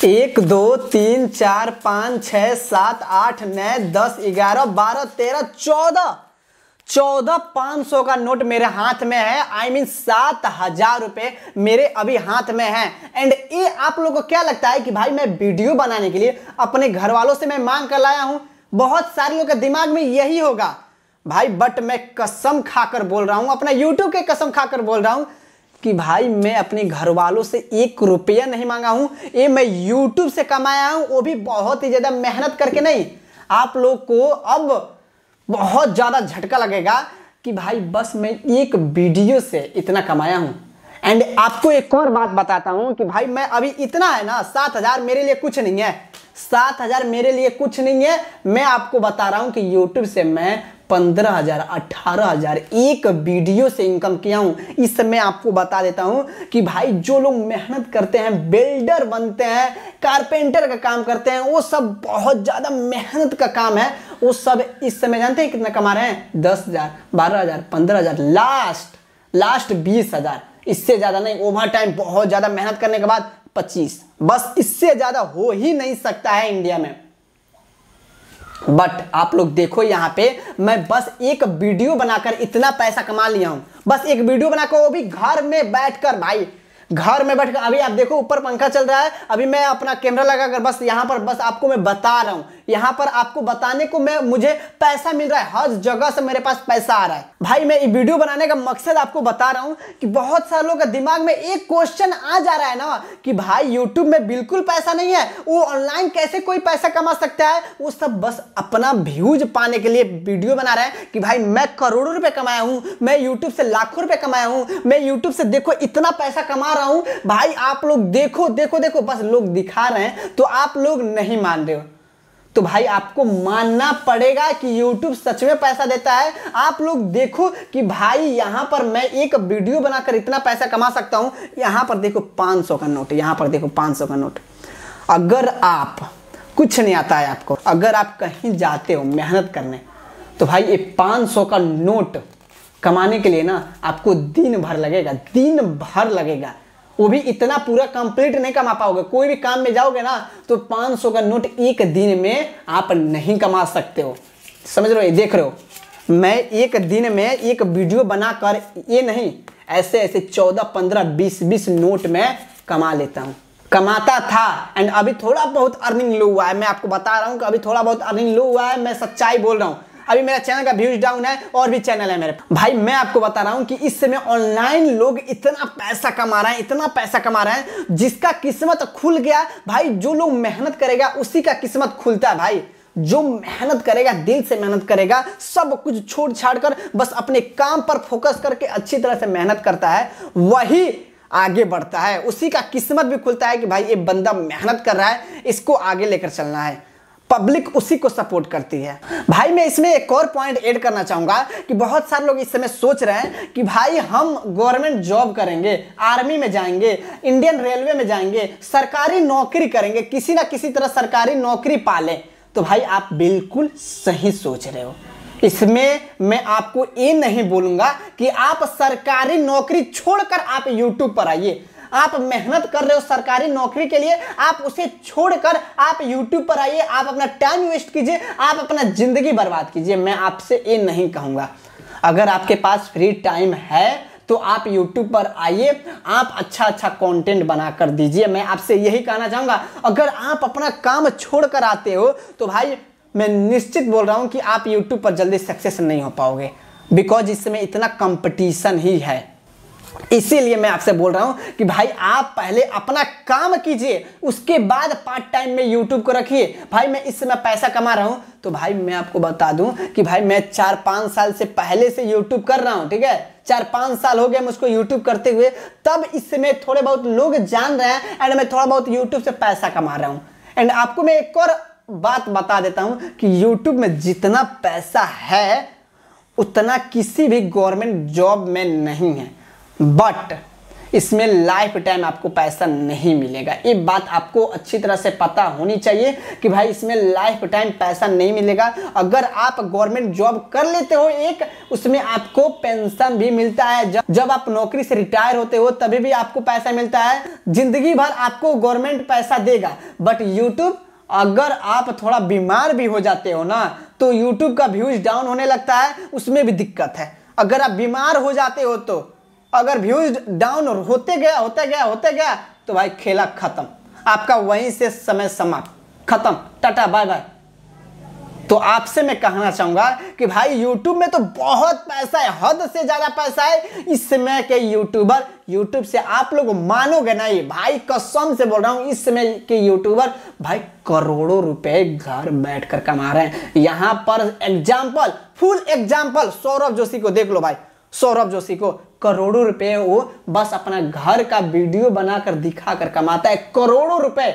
1 2 3 4 5 6 7 8 9 10 11 12 13 14 500 का नोट मेरे हाथ में है। आई मीन 7,000 रुपए मेरे अभी हाथ में है। एंड ये आप लोगों को क्या लगता है कि भाई मैं वीडियो बनाने के लिए अपने घर वालों से मैं मांग कर लाया हूं? बहुत सारे लोगों के दिमाग में यही होगा भाई, बट मैं कसम खाकर बोल रहा हूं, अपना यूट्यूब के कसम खाकर बोल रहा हूं कि भाई मैं अपने घर वालों से 1 रुपया नहीं मांगा हूं। ये मैं यूट्यूब से कमाया हूं, वो भी बहुत ही ज्यादा मेहनत करके नहीं। आप लोग को अब बहुत ज्यादा झटका लगेगा कि भाई बस मैं एक वीडियो से इतना कमाया हूं। एंड आपको एक और बात बताता हूं कि भाई मैं अभी इतना है ना, 7,000 मेरे लिए कुछ नहीं है। 7,000 मेरे लिए कुछ नहीं है। मैं आपको बता रहा हूं कि यूट्यूब से मैं 15,000 18,000 एक वीडियो से इनकम किया हूं। इस समय आपको बता देता हूं कि भाई जो लोग मेहनत करते हैं, बिल्डर बनते हैं, कारपेंटर का काम करते हैं, वो सब बहुत ज्यादा मेहनत का काम है। वो सब इस समय जानते हैं कितना कमा रहे हैं? 10,000 12,000 15,000, लास्ट 20,000। इससे ज्यादा नहीं। ओवर टाइम बहुत ज्यादा मेहनत करने के बाद 25, बस इससे ज्यादा हो ही नहीं सकता है इंडिया में। बट आप लोग देखो यहाँ पे मैं बस एक वीडियो बनाकर इतना पैसा कमा लिया हूं। बस एक वीडियो बनाकर, वो भी घर में बैठकर। भाई घर में बैठकर, अभी आप देखो ऊपर पंखा चल रहा है, अभी मैं अपना कैमरा लगाकर बस यहाँ पर बस आपको मैं बता रहा हूँ। यहाँ पर आपको बताने को मुझे पैसा मिल रहा है, हर जगह से मेरे पास पैसा आ रहा है। भाई मैं वीडियो बनाने का मकसद आपको बता रहा हूँ कि बहुत सारे लोगों के दिमाग में एक क्वेश्चन आ जा रहा है ना कि भाई यूट्यूब में बिल्कुल पैसा नहीं है, वो ऑनलाइन कैसे कोई पैसा कमा सकता है? वो सब बस अपना व्यूज पाने के लिए वीडियो बना रहे हैं कि भाई मैं करोड़ों रुपए कमाया हूं, मैं यूट्यूब से लाखों रुपए कमाया हूं, मैं यूट्यूब से देखो इतना पैसा कमा रहा हूं। भाई आप लोग देखो देखो देखो, बस लोग दिखा रहे हैं तो आप लोग नहीं मान रहे हो। तो भाई आपको मानना पड़ेगा कि YouTube सच में पैसा देता है। आप लोग देखो कि भाई यहां पर मैं एक वीडियो बनाकर इतना पैसा कमा सकता हूं। यहां पर देखो 500 का नोट, यहां पर देखो 500 का नोट। अगर आप कुछ नहीं आता है आपको, अगर आप कहीं जाते हो मेहनत करने, तो भाई ये 500 का नोट कमाने के लिए ना आपको दिन भर लगेगा, दिन भर लगेगा। वो भी इतना पूरा कंप्लीट नहीं कमा पाओगे। कोई भी काम में जाओगे ना तो 500 का नोट एक दिन में आप नहीं कमा सकते हो। समझ रहे हो? ये देख रहे हो, मैं एक दिन में एक वीडियो बनाकर ये नहीं, ऐसे ऐसे 14 15 20 नोट में कमा लेता हूं, कमाता था। एंड अभी थोड़ा बहुत अर्निंग लो हुआ है। मैं आपको बता रहा हूं कि अभी थोड़ा बहुत अर्निंग लो हुआ है। मैं सच्चाई बोल रहा हूं। अभी मेरा चैनल का व्यूज डाउन है, और भी चैनल है मेरे। भाई मैं आपको बता रहा हूं कि इस समय ऑनलाइन लोग इतना पैसा कमा रहे हैं, इतना पैसा कमा रहे हैं, जिसका किस्मत खुल गया। भाई जो लोग मेहनत करेगा उसी का किस्मत खुलता है। भाई जो मेहनत करेगा, दिल से मेहनत करेगा, सब कुछ छोड़ छाड़ कर बस अपने काम पर फोकस करके अच्छी तरह से मेहनत करता है, वही आगे बढ़ता है। उसी का किस्मत भी खुलता है कि भाई ये बंदा मेहनत कर रहा है, इसको आगे लेकर चलना है। पब्लिक उसी को सपोर्ट करती है। भाई मैं इसमें एक और पॉइंट ऐड करना चाहूंगा कि बहुत सारे लोग इस समय सोच रहे हैं कि भाई हम गवर्नमेंट जॉब करेंगे, आर्मी में जाएंगे, इंडियन रेलवे में जाएंगे, सरकारी नौकरी करेंगे, किसी ना किसी तरह सरकारी नौकरी पालें। तो भाई आप बिल्कुल सही सोच रहे हो। इसमें मैं आपको ये नहीं बोलूंगा कि आप सरकारी नौकरी छोड़कर आप यूट्यूब पर आइए। आप मेहनत कर रहे हो सरकारी नौकरी के लिए, आप उसे छोड़कर आप YouTube पर आइए, आप अपना टाइम वेस्ट कीजिए, आप अपना जिंदगी बर्बाद कीजिए। मैं आपसे ये नहीं कहूंगा। अगर आपके पास फ्री टाइम है तो आप YouTube पर आइए, आप अच्छा अच्छा कंटेंट बनाकर दीजिए। मैं आपसे यही कहना चाहूंगा। अगर आप अपना काम छोड़कर आते हो तो भाई मैं निश्चित बोल रहा हूं कि आप YouTube पर जल्दी सक्सेस नहीं हो पाओगे, बिकॉज इस समय इतना कंपटीशन ही है। इसीलिए मैं आपसे बोल रहा हूं कि भाई आप पहले अपना काम कीजिए, उसके बाद पार्ट टाइम में यूट्यूब को रखिए। भाई मैं इस समय पैसा कमा रहा हूं, तो भाई मैं आपको बता दूं कि भाई मैं 4-5 साल से पहले से यूट्यूब कर रहा हूं। ठीक है, 4-5 साल हो गए मुझको यूट्यूब करते हुए, तब इस समय थोड़े बहुत लोग जान रहे हैं एंड मैं थोड़ा बहुत यूट्यूब से पैसा कमा रहा हूं। एंड आपको मैं एक और बात बता देता हूं कि यूट्यूब में जितना पैसा है उतना किसी भी गवर्नमेंट जॉब में नहीं है। बट इसमें लाइफ टाइम आपको पैसा नहीं मिलेगा। ये बात आपको अच्छी तरह से पता होनी चाहिए कि भाई इसमें लाइफ टाइम पैसा नहीं मिलेगा। अगर आप गवर्नमेंट जॉब कर लेते हो एक, उसमें आपको पेंशन भी मिलता है। जब आप नौकरी से रिटायर होते हो तभी भी आपको पैसा मिलता है। जिंदगी भर आपको गवर्नमेंट पैसा देगा। बट यूट्यूब, अगर आप थोड़ा बीमार भी हो जाते हो ना तो यूट्यूब का व्यूज डाउन होने लगता है, उसमें भी दिक्कत है। अगर आप बीमार हो जाते हो तो अगर व्यूज डाउन होते गया तो भाई खेला खत्म, आपका वहीं से समय समाप्त, खत्म, टाटा बाय बाय। तो आपसे मैं कहना चाहूंगा कि भाई यूट्यूब में तो बहुत पैसा है, हद से ज्यादा पैसा है। इस समय के यूट्यूबर, यूट्यूब से आप लोग मानोगे नहीं भाई, कसम से बोल रहा हूं, इस समय के यूट्यूबर भाई करोड़ों रुपए घर बैठकर कमा रहे हैं। यहां पर example, full example, Saurabh Joshi को देख लो भाई। सौरभ जोशी को करोड़ों रुपए वो बस अपना घर का वीडियो बनाकर दिखाकर कमाता है, करोड़ों रुपए।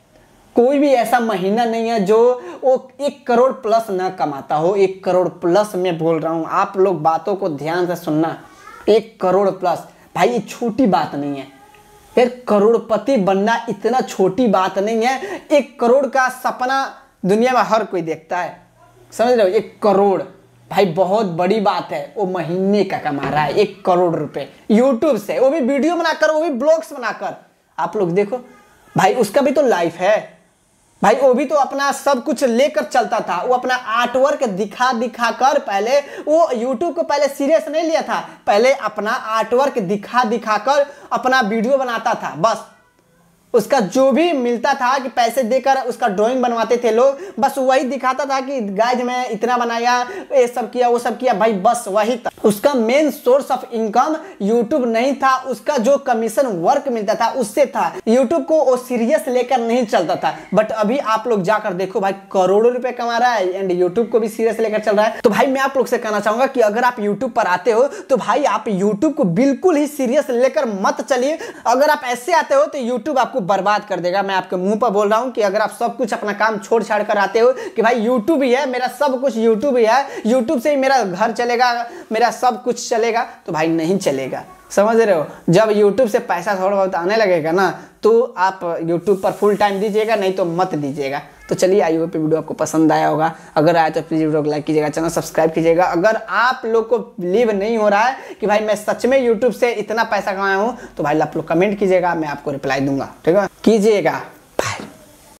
कोई भी ऐसा महीना नहीं है जो वो 1 करोड़ प्लस ना कमाता हो। 1 करोड़ प्लस मैं बोल रहा हूं, आप लोग बातों को ध्यान से सुनना। 1 करोड़ प्लस भाई, ये छोटी बात नहीं है। फिर करोड़पति बनना इतना छोटी बात नहीं है। 1 करोड़ का सपना दुनिया में हर कोई देखता है, समझ रहे हो। 1 करोड़ भाई बहुत बड़ी बात है। वो महीने का कमा रहा है 1 करोड़ रुपए यूट्यूब से, वो भी वीडियो बनाकर, वो भी ब्लॉग्स बनाकर। आप लोग देखो भाई, उसका भी तो लाइफ है भाई। वो भी तो अपना सब कुछ लेकर चलता था। वो अपना आर्टवर्क दिखा कर, पहले वो यूट्यूब को पहले सीरियस नहीं लिया था, पहले अपना आर्टवर्क दिखा कर अपना वीडियो बनाता था। बस उसका जो भी मिलता था कि पैसे देकर उसका ड्राइंग बनवाते थे लोग, बस वही दिखाता था कि गाइज मैं इतना बनाया, ये सब किया, वो सब किया भाई, बस वही था उसका main source of income. YouTube नहीं था, उसका जो कमीशन वर्क मिलता था उससे था। यूट्यूब को वो सीरियस लेकर नहीं चलता था। बट अभी आप लोग जाकर देखो भाई, करोड़ों रुपए कमा रहा है एंड यूट्यूब को भी सीरियस लेकर चल रहा है। तो भाई मैं आप लोग से कहना चाहूंगा कि अगर आप यूट्यूब पर आते हो तो भाई आप यूट्यूब को बिल्कुल ही सीरियस लेकर मत चलिए। अगर आप ऐसे आते हो तो यूट्यूब आपको बर्बाद कर देगा। मैं आपके मुंह पर बोल रहा हूं कि अगर आप सब कुछ अपना काम छोड़ छाड़ कर आते हो कि भाई यूट्यूब ही है मेरा सब कुछ, यूट्यूब ही है, यूट्यूब से ही मेरा घर चलेगा, मेरा सब कुछ चलेगा, तो भाई नहीं चलेगा, समझ रहे हो। जब यूट्यूब से पैसा थोड़ा बहुत आने लगेगा ना तो आप यूट्यूब पर फुल टाइम दीजिएगा, नहीं तो मत दीजिएगा। तो चलिए, आई होप वीडियो आपको पसंद आया होगा। अगर आया तो प्लीज वीडियो को लाइक कीजिएगा, चैनल सब्सक्राइब कीजिएगा। अगर आप लोग को बिलीव नहीं हो रहा है कि भाई मैं सच में यूट्यूब से इतना पैसा कमाया हूँ तो भाई आप लोग कमेंट कीजिएगा, मैं आपको रिप्लाई दूंगा, ठीक है, कीजिएगा।